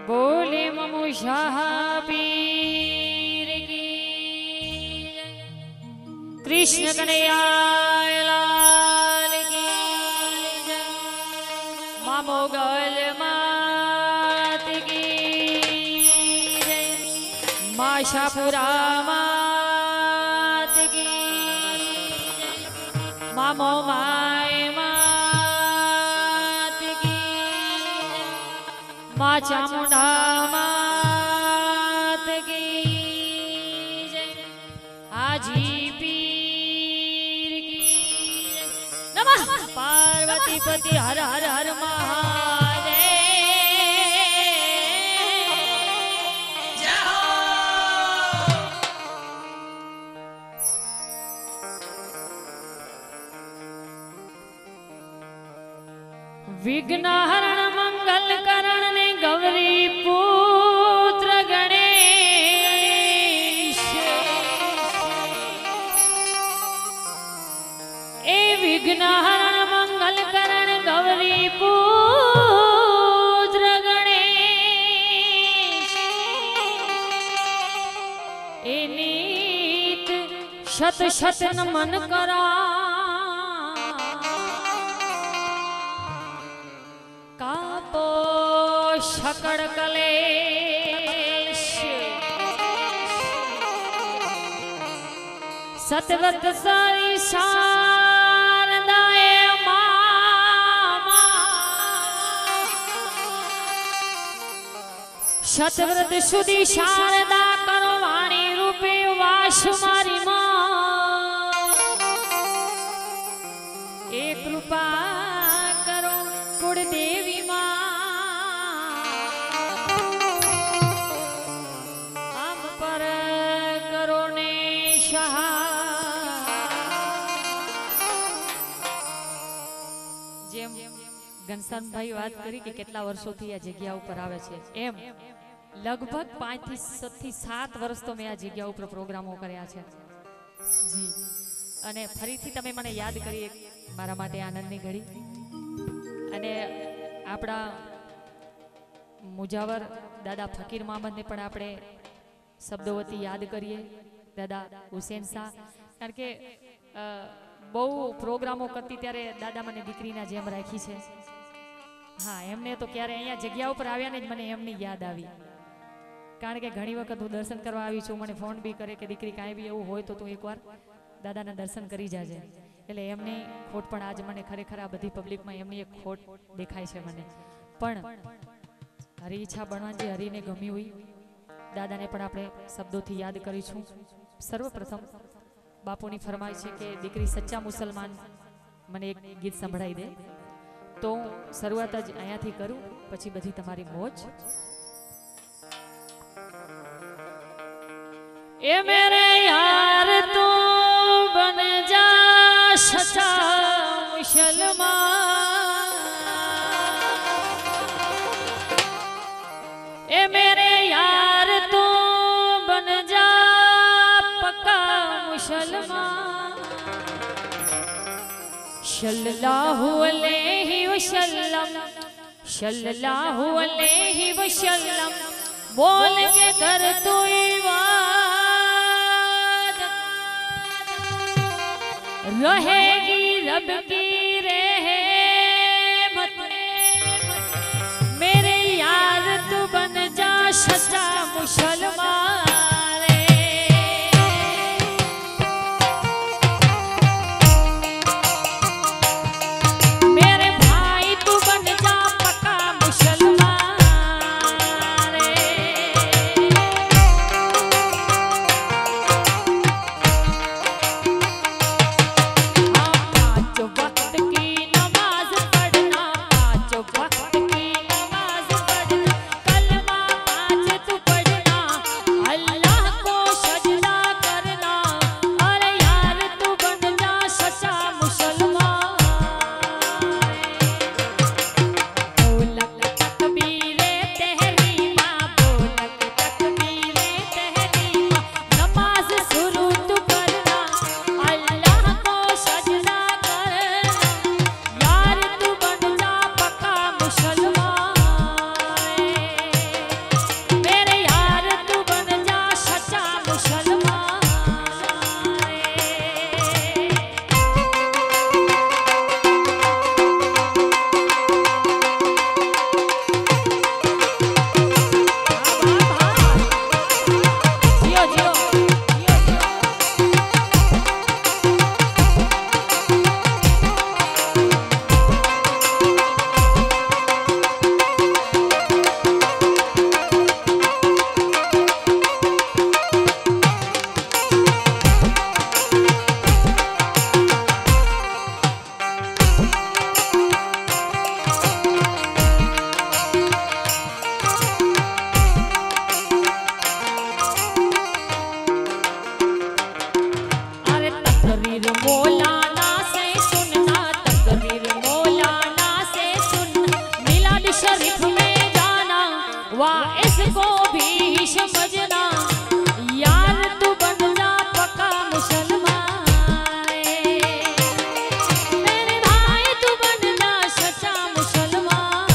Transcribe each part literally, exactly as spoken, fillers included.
बोले ममु शाह पीर की कृष्ण कन्हैया लाल की जय। मामो गल मात की जय। माशापुरा मात की जय। मामो माय मात की जय। माँ चामुंडा मात की जय। आजी पीर की जय। नमः पार्वती पति हर हर हर महादेव। विघ्नहरण मंगल करण ने गौरी पुत्र गणेश। ए विघ्नहरण मंगल करण गौरी पुत्र गणेश। ए नीत शत शत नमन करा शकड़ कलेश। सतवत सारी शारदाए मामा। शतव्रत सुधी शारदा करो वाणी रूपे वास मारी मां। एक कृपा करो कुलदेवी मां। घनश्याम भाई बात करी कि केटला वर्षोथी आ जग्या पर आवे छे एम लगभग पांच थी थी सात वर्ष तो मैं आ जग्या पर प्रोग्रामो कर्या छे जी। अने फरीथी तमे मने याद करी एक मारा माटे आनंदनी घड़ी। अने आपड़ा मुजावर दादा फकीर मोहम्मद ने पण आपणे शब्दोवती याद करिए। दादा हुसैन शाह कारण के बहु प्रोग्रामो करती त्यारे दादा मने दीकरीना जेम राखी छे। हाँ एमने तो क्यारे अहींया जग्या पर आव्या ने ज मने एमनी याद आवी कारण के घणी वखत हूँ दर्शन करवा आवी छुं। मने फोन बी करे कि दीकरी कांई बी एवुं होय तो तू एकवार दादाना दर्शन करी जाजे। एटले एमनी खोट पण आज मने खरेखर आ बधी पब्लिक में एमनी एक खोट देखाय छे मने। पण हरी इच्छा बनवाजी हरीने गमी हुई दादाने पण आपणे शब्दोथी याद करीशुं। सर्वप्रथम बापूनी फरमाइश है कि दीकरी सच्चा मुसलमान मने एक गीत संभळाई दे तो शुरुआत ज अहींयाथी करूं पछी बधी तमारी मौज। ए मेरे यार तू बन जा सच्चा मुसलमान। ए मेरे यार तू बन जा पक्का मुसलमान। सल्लल्लाहु अलैहि वसल्लम सल्लल्लाहु अलैहि वसल्लम बोल के कर तू इबादत रहेगी रब की रहमत। मेरे यार तू बन जा सच्चा मुसलमान। What? वाह इसको भी समझना यार तू बन जा पक्का मुसलमान मेरे भाई तू बन जा सच्चा मुसलमान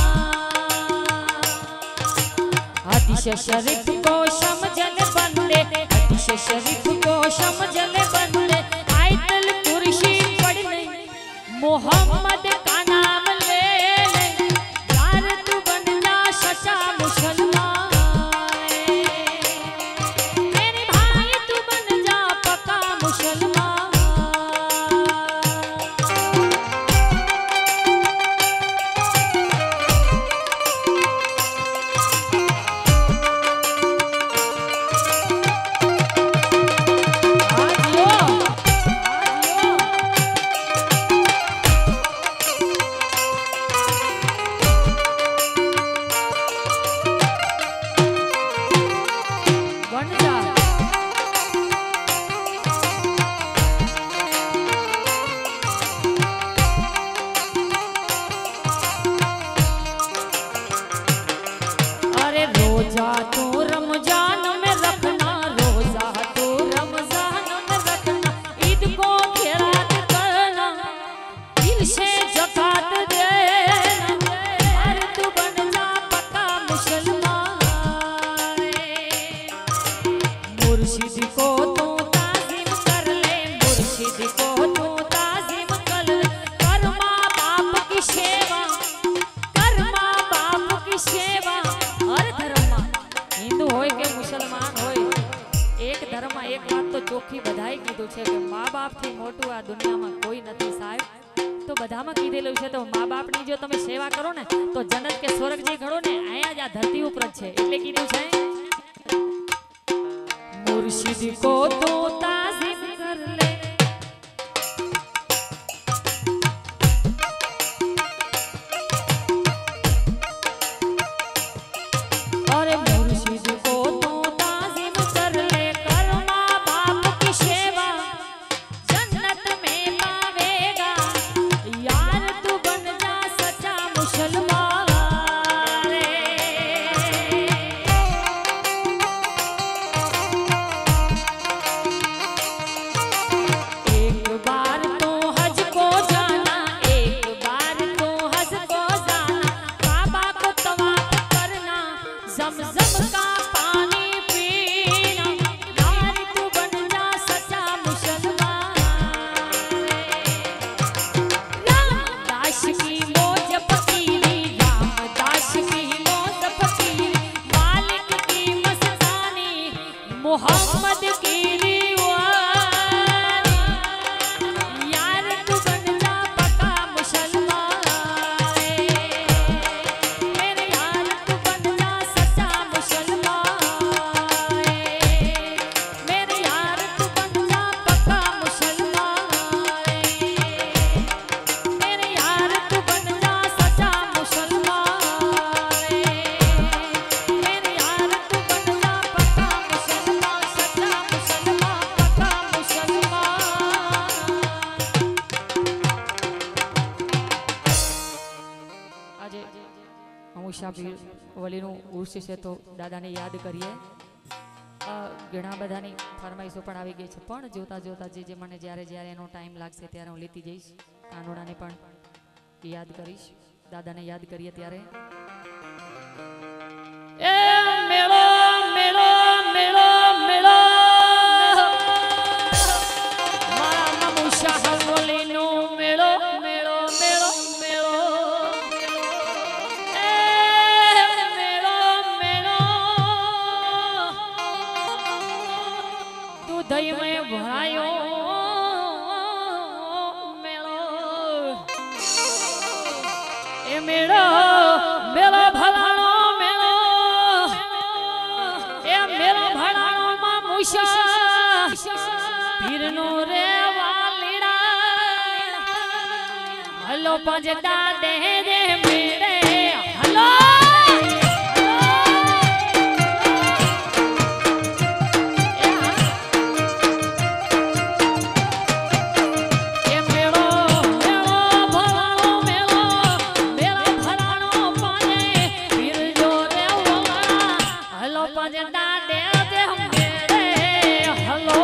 हदीस शरीफ को समझन बंदे हदीस शरीफ को समझन बंदे आयतल कुर्सी पढ़ने मोहम्मद का नाम ले यार तू बन जा सच्चा मुसलमान मेरे भाई तू बन जा पक्का मुसलमान रोजा तो रमजान में रखना रोजा तो रमजान में रखना ईद को खैरात करना दिल से ज़कात देना यार तू बन जा पक्का मुसलमान मुर्शिद को तू ताज़ीम कर ले मुर्शिद को तू ताज़ीम कर ले कर माँ बाप की सेवा कर माँ बाप की सेवा हर धर्म हिंदू होय के मुसलमान होय एक धर्म में एक बात तो चोखी बधाई कीधुं छे के माँ बाप थी मोटू आ दुनिया में कोई नहीं साहेब तो बधा में कीधेलुं छे तो माँ बाप नी जो तमे सेवा करो ने तो जन्नत के स्वर्ग जे घड़ो ने आया ज आ धरती ऊपर छे એટલે कीधुं छे मुर्शिद को तो ताज़ीम कर ले अरे मुर्शिद को तू ताज़ीम कर ले कर माँ बाप की सेवा जन्नत में पावेगा यार तू बन जा सच्चा मुसलमान एक बार तो हज को जाना एक बार तो हज को जाना काबा को तवाफ करना ज़मज़म का पानी पीना यार तू बन जा सच्चा मुसलमान रामदास की मौज फकीरी रामदास की मौज फकीरी मालिक की मस्तानी मोहम्मद की दीवानी यार तू बन जा पक्का मुसलमान मेरे यार तू बन जा सच्चा मुसलमान मेरे यार तू बन जा पक्का मुसलमान मेरे यार तू बन जा सच्चा मुसलमान मेरे यार तू बन जा पक्का मुसलमान सच्चा मुसलमान पक्का मुसलमान આજે અમુશાપીર વલીનું ઉર્ષ છે તો દાદાને યાદ કરીએ ઘણા બધાની ફરમાઈશો પણ આવી ગઈ છે પણ જોતા જોતા જે જે મને જ્યારે જ્યારે એનો ટાઈમ લાગશે ત્યારે હું લેતી જઈશ કાનોડાને પણ યાદ કરીશ દાદાને યાદ કરીએ ત્યારે એ મેળો મેળો મેળો મેળો મારા અમુશાહ વલીનો મેળો મેળો મેળો મેળો દહીં में ભરાયો મેળો એ મેળો મેળો ભલાણો મેળો એ મેળો ભલાણો માં મુશા પીરનો રે વાલીડા હલો પજડા દે દે મેળે હલો મેળો ભરાણો પાને પીર જો રે જે દાડે જે મેળે હલો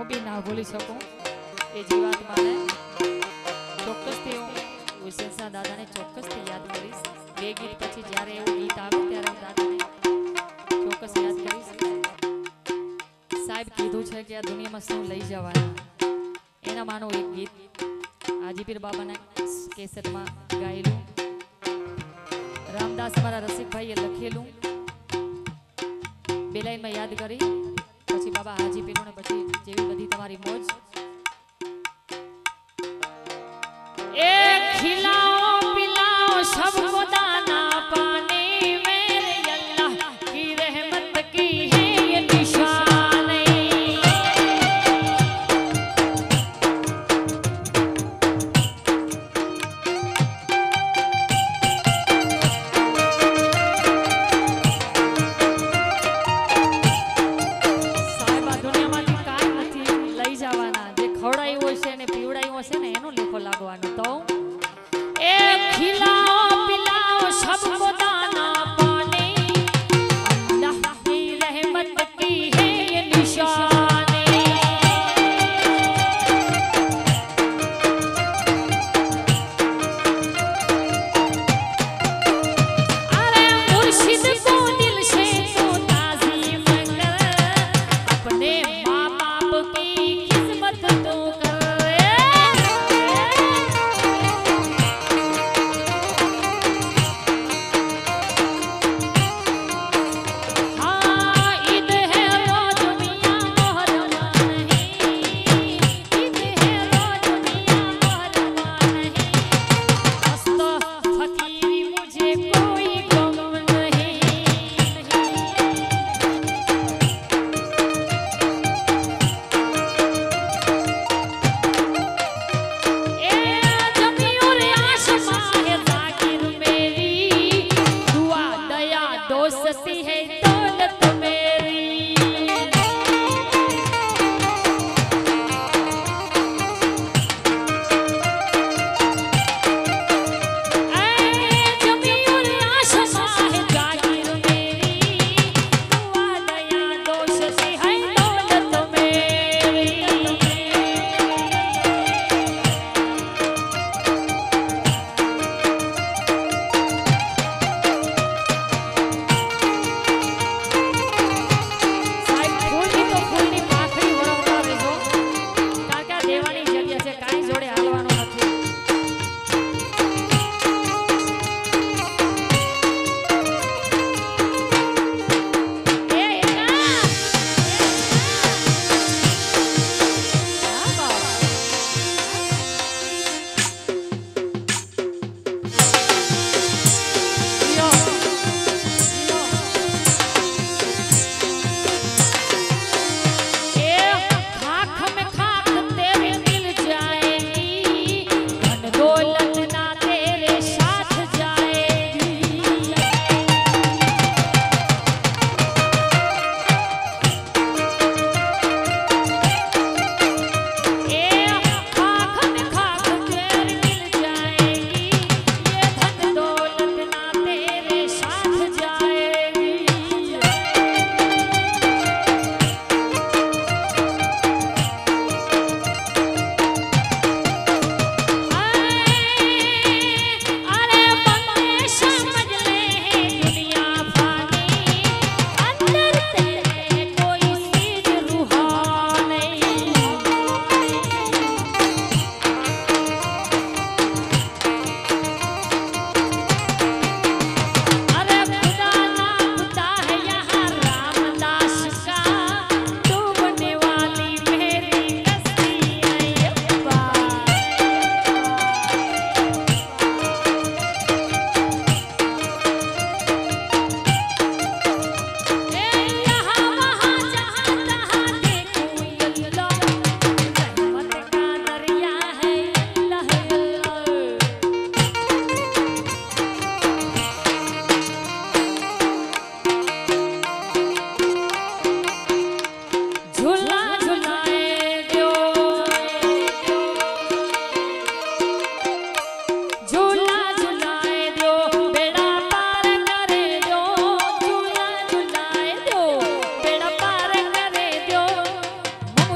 હું બી ના ભૂલી શકું એ જીવાત્માને ચોક્કસથી હું હુસેન શાહ દાદાને ચોક્કસથી યાદ કરીશ બે ગીત પછી જ્યારે એવું ગીત આવે ત્યારે હું દાદાને ચોક્કસ યાદ કરીશ સાહેબ કીધું છે કે આ દુનિયામાં શું લઈ જવાના એના માનું એક ગીત હાજીપીર બાબાના કેસેટમાં ગાયેલું રામદાસ અમારા રસિકભાઈએ લખેલું બે લાઈનમાં યાદ કરી પછી બાબા હાજીપીર ને પછી જેવી બધી તમારી મોજ ए खिलाओ पिलाओ सबको दाना पानी मेरे अल्लाह की रहमत की है ये निशानी साहिबा दुनिया में काई नहीं लई जावाना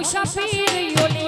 હંમેશા પીર યોલી